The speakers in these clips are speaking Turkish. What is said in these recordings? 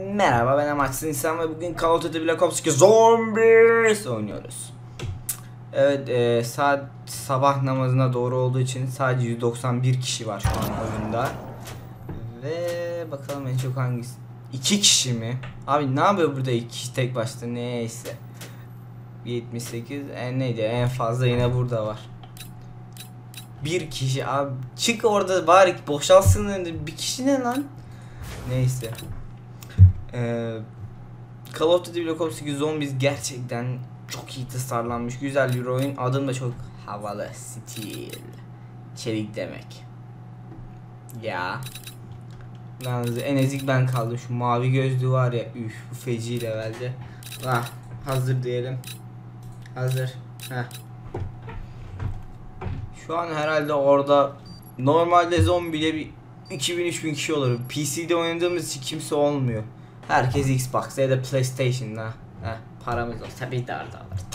Merhaba, ben Amaçsız İnsan ve bugün Call of Duty Black Ops 2 Zombies oynuyoruz. Evet, saat sabah namazına doğru olduğu için sadece 191 kişi var şu an oyunda. Ve bakalım en çok hangisi? 2 kişi mi? Abi ne yapıyor burada 2 kişi tek başına, neyse. 78 neydi, en fazla yine burada var. Bir kişi abi, çık orada bari boşalsın, bir kişi ne lan? Neyse. Call of Duty Black Ops 2 Zombies gerçekten çok iyi tasarlanmış, güzel bir oyun. Adım da çok havalı, stil, çelik demek. Ya. Yalnız en ezik ben kaldım. Şu mavi gözlü var ya, üf, bu feci levelde. Hazır diyelim. Hazır. Şu an herhalde orada normalde zombiyle bir 2000-3000 kişi olur. PC'de oynadığımız için kimse olmuyor. Herkes Xbox ya da PlayStation'da. Paramız olsa bir daha da alır.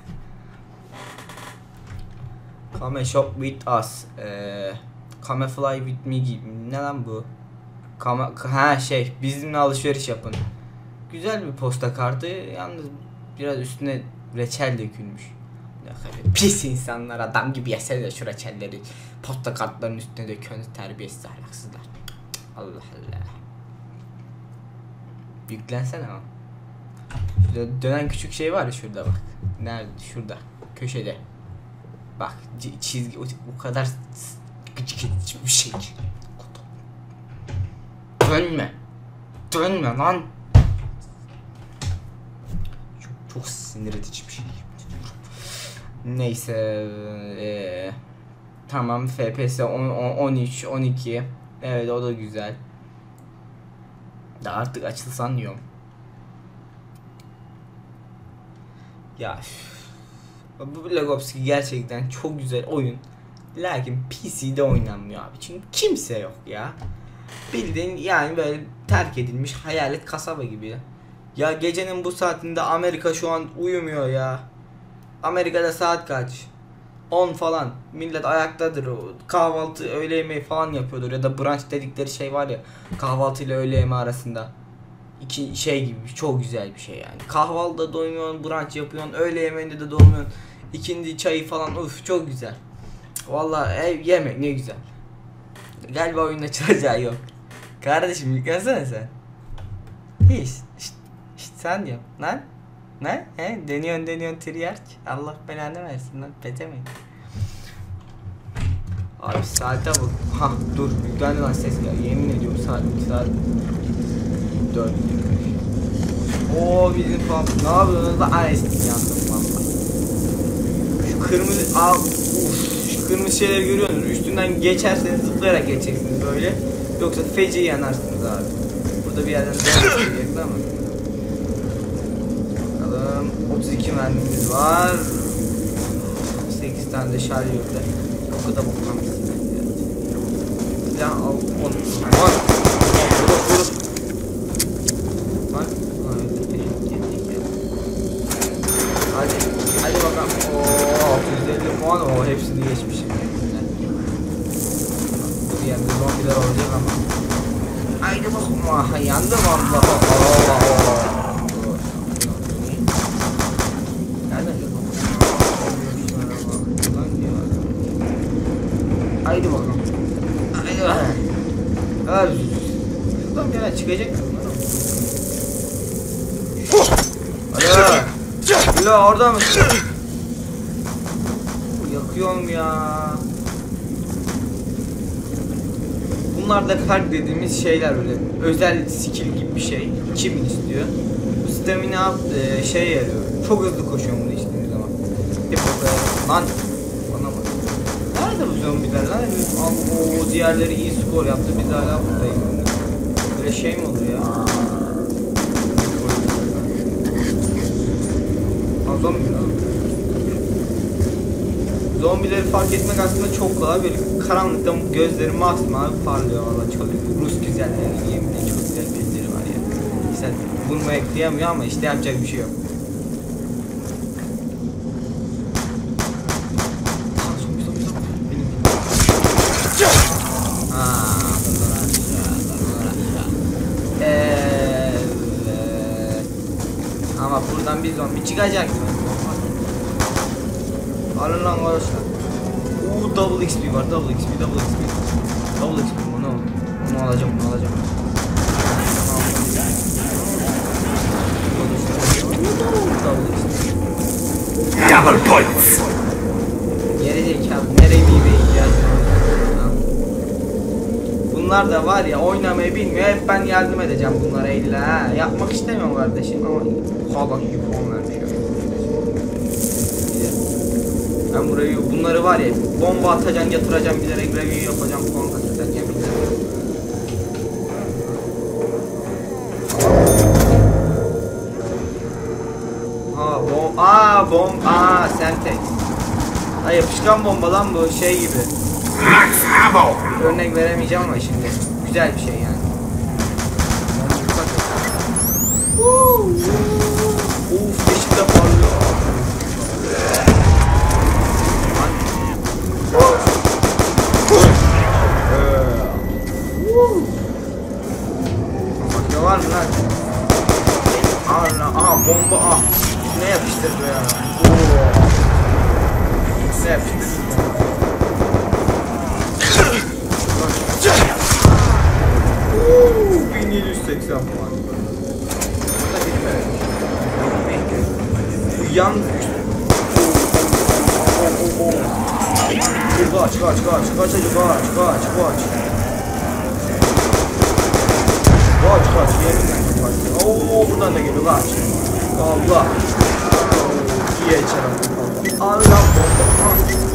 Come shop with us. Come fly with me gibi. Ne lan bu? Bizimle alışveriş yapın. Güzel bir posta kartı. Yalnız biraz üstüne reçel dökülmüş. Pis insanlar, adam gibi yesene şu reçelleri. Posta kartlarının üstüne döküyorsunuz, terbiyesiz ahlaksızlar. Allah Allah. Yüklensene ama. Şurada dönen küçük şey var ya, şurada bak. Nerede? Şurada. Köşede. Bak çizgi o kadar gıcık edici bir şey. Dönme. Dönme lan. Çok sinir edici bir şey. Neyse. Tamam, FPS 13 12. Evet, o da güzel. Da artık açılsan diyorum. Ya bu Black Ops 2 gerçekten çok güzel oyun. Lakin PC'de oynanmıyor abi. Çünkü kimse yok ya. Bildiğin yani böyle terk edilmiş hayalet kasaba gibi. Ya gecenin bu saatinde Amerika şu an uyumuyor ya. Amerika'da saat kaç? 10 falan. Millet ayaktadır. Kahvaltı, öğle yemeği falan yapıyordur. Ya da brunch dedikleri şey var ya, kahvaltı ile öğle yemeği arasında. İki şey gibi, çok güzel bir şey yani. Kahvaltıda doymuyorsun, brunch yapıyorsun, öğle yemeğinde de doymuyorsun. İkindi çayı falan, uf çok güzel. Vallahi yemek ne güzel. Galiba oyunun açılacağı yok. Kardeşim yüklensene sen. Hiç sen yap lan. Ne? Deniyorsun triyarch. Allah belanı versin lan, petemeyin. Abi saate bak. Dur, yüklendi lan ses gel. Yemin ediyorum saat 4. Bizim falan. Ne yapıyorsunuz lan? Yandım valla. Şu kırmızı şu kırmızı şeyleri görüyorsunuz. Üstünden geçerseniz zıplayarak geçeceksiniz böyle. Yoksa feci yanarsınız abi. Burada bir yerden dönüşecekler ama. 32 mermimiz var. 8 tane de şarj yok da. O kadar boklanmışsın. Ya al onu. Hadi bakalım. 650 puan, hepsini geçmişim. Bir yerde zombiler olacak ama. Haydi bakalım. Yandım Allah. Haydi bakalım. Haydi. Şuradan bir yana çıkacak mı? Hadi. Ula orada mısın? Yakıyorum ya. Bunlar da perk dediğimiz şeyler, öyle özel skill gibi bir şey. 2000 istiyor. Bu stamina şey yarıyor. Çok hızlı koşuyorum bunu içtiğim zaman. Hep lan. Nerede bu zombiler lan? O diğerleri iyi skor yaptı, biz hala buradayız. Böyle şey mi olur ya? Zombi lan. Zombileri fark etmek aslında çok kolay. Böyle karanlıkta gözleri masmavi parlıyor valla, çok Rus güzelleri, yeminle çok güzel gözleri var ya. İşte vurmaya kıyamıyor ama işte yapacak bir şey yok. buradan bir zombi çıkacak. Alın lan arkadaşlar. Double XP var, double XP. Double XP bunu alacağım, Double points. Gerizekalı, nereye bir ihtiyacım var? Bunlar da var ya, oynamayı bilmiyor. Hep ben yardım edeceğim bunlara illa ha. Yapmak istemiyorum kardeşim ama hala iyi puan vermiş. Ben burayı, bunları var ya, bomba atacaksın, yatıracaksın, bilerek review yapacaksın, puan katacaksın ya bilerek. Semtex. Ha, yapışkan bomba lan bu, şey gibi. Örnek veremeyeceğim ama şimdi. Güzel bir şey yani. Uf, yeşil de parlıyor. Başka var mı lan? Aha bomba ah. Ne yapıştırdı ya? Ne yapıştırdı? 1780 puan. Bu yan kaç yerinden kaç. Buradan da geliyor kaç. Allah. İyi içerim. Allah bomba.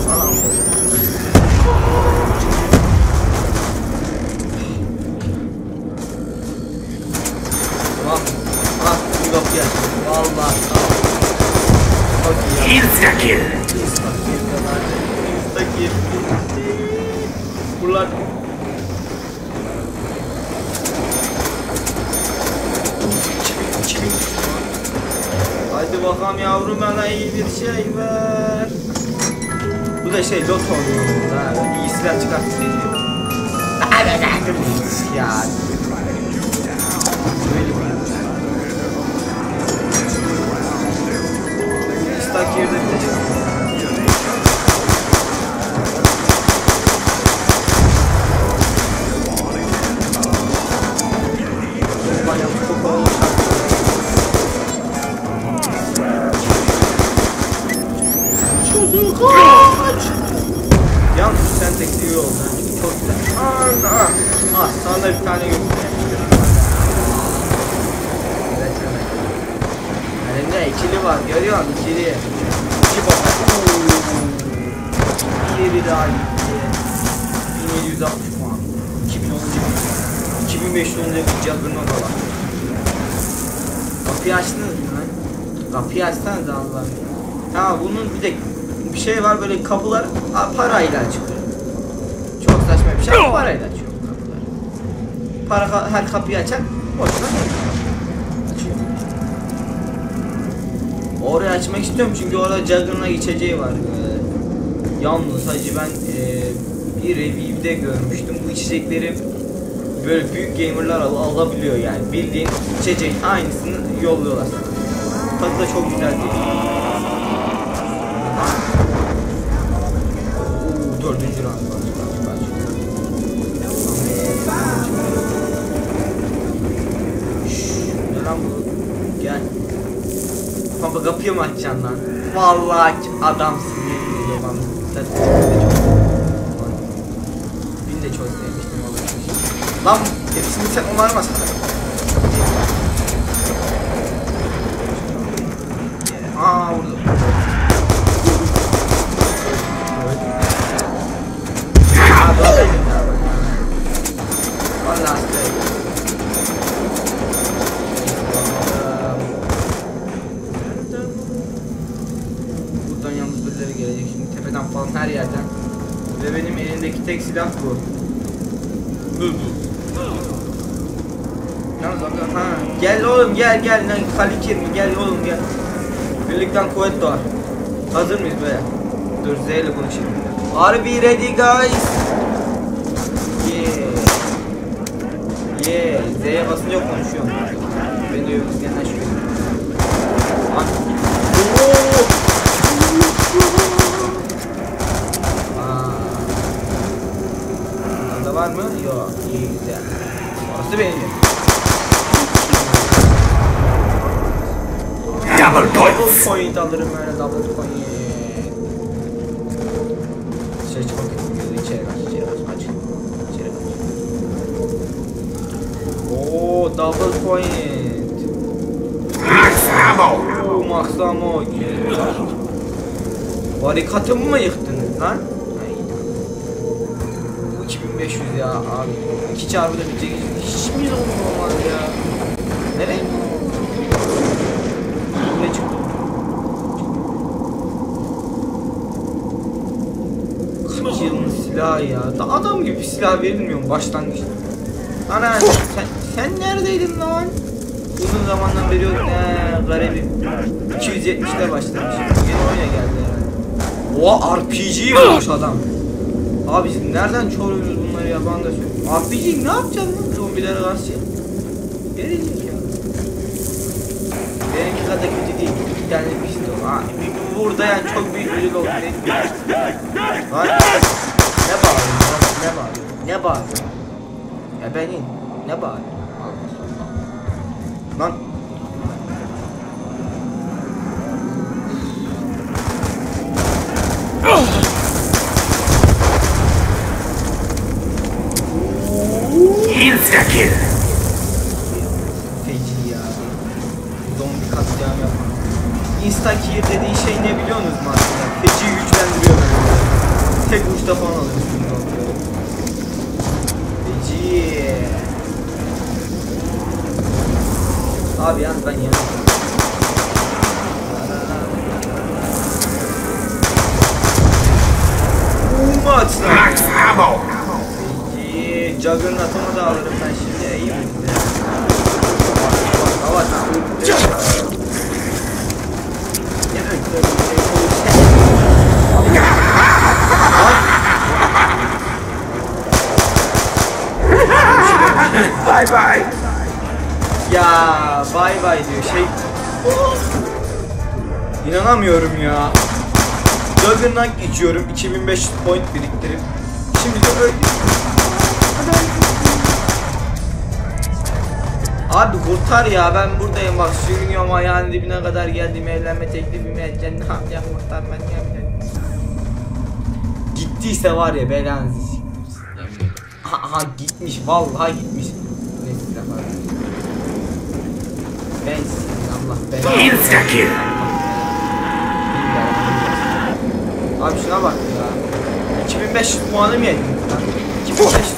Vallahi Insta-kill. Bunlar hadi bakalım yavrum, bana iyi bir şey ver. Bu da şey, lot oluyor burada. İyi silah çıkarttı ya. İstak yerde bitecek. Yalnız sen tek iyi oldu. Çok güzel. Sana da bir tane göstereyim. Elinde ikili var, görüyor musun? İkili. İki bak. Bir daha gitti. 1760 puan. 2500 önce bir cazırma da var. Kapıyı açtınız mı lan? Kapıyı açsanız da Allah'ım. Ha, bunun bir şey var, böyle kapılar parayla açılıyor. Çok saçma bir şey ama parayla açıyor kapılar. Her kapıyı açan boşuna açıyor. Orayı açmak istiyorum çünkü orada Juggernaut içeceği var. Yalnız hacı ben bir review'de görmüştüm. Bu içecekleri böyle büyük gamerlar alabiliyor yani. Bildiğin içeceğin aynısını yolluyorlar sana. Tadı da çok güzel değil. Dördüncü round var. Ne lan bu? Gel. Pampa kapıyı mı açacaksın lan? Vallahi adamsın. Bin de çok sevmiştim vallahi. Lan hepsini sen onarmasın. Vurdu. Buradan yalnız birileri gelecek şimdi tepeden falan, her yerden. Ve benim elimdeki tek silah bu. Yalnız ha, gel oğlum gel lan Kalikir mi, gel oğlum gel. Birlikten kuvvet doğar. Hazır mıyız be? Dur Z ile konuşayım. Are we ready guys? Yeah. Z'ye basınca konuşuyorum. Ben de yok genel şüpheli. Burada var mı? Yok. İyi güzel. Orası benim. Double point alırım öyle double point. Dışarı çıkmak yok. İçeri kaç. Aç. İçeri kaç. Oo double point. Max ammo. Barikatımı mı yıktınız lan? 2500 ya abi. 2 çarpı da bitecek. Hiç mi olmaz ya? Nereye? Buraya çıktı. Kaç yılın silahı ya? Da adam gibi silah verilmiyor mu başlangıçta? Ana sen neredeydin lan? Uzun zamandan beri yok ne garibim. 270'te başlamış. Yeni oyuna geldi herhalde. Oha RPG'yi bulmuş adam. Abi biz nereden çoruyoruz bunları ya ben de söyleyeyim. RPG ne yapacaksın lan zombilere karşı? Gelecek ya. Benimki kadar kötü değil. Bir tane pistol. Ha, burada yani çok büyük ödül oldu. Lan ne bağırıyorsun? Ne bağırıyorsun? Ya benim ne bağırıyorsun? Lan Insta kill. feci ya. Zombi katliam yapma. Insta kill dediği şey ne biliyor musunuz aslında? Feci güçlendiriyor beni. Tek uçta falan alıyorsun. Feci. Abi yalnız ben yanım. Max ammo. Juggernaut'umu da alırım ben şimdi. İyi mi? Hava Bye bye. ya bye bye diyor şey. İnanamıyorum ya. Juggernaut geçiyorum 2500 point biriktirip. Şimdi de öyle. Abi kurtar ya ben buradayım bak sürünüyorum ayağın dibine kadar geldim evlenme teklifimi edeceksin ne yapacağım kurtar ben ne yapacağım. Gittiyse var ya belanızı siktir. Aha gitmiş vallahi gitmiş. Neyse var. Ben sizin Allah belanı. Insta kill. Abi şuna bak ya. 2500 puanı mı yedin lan? 2500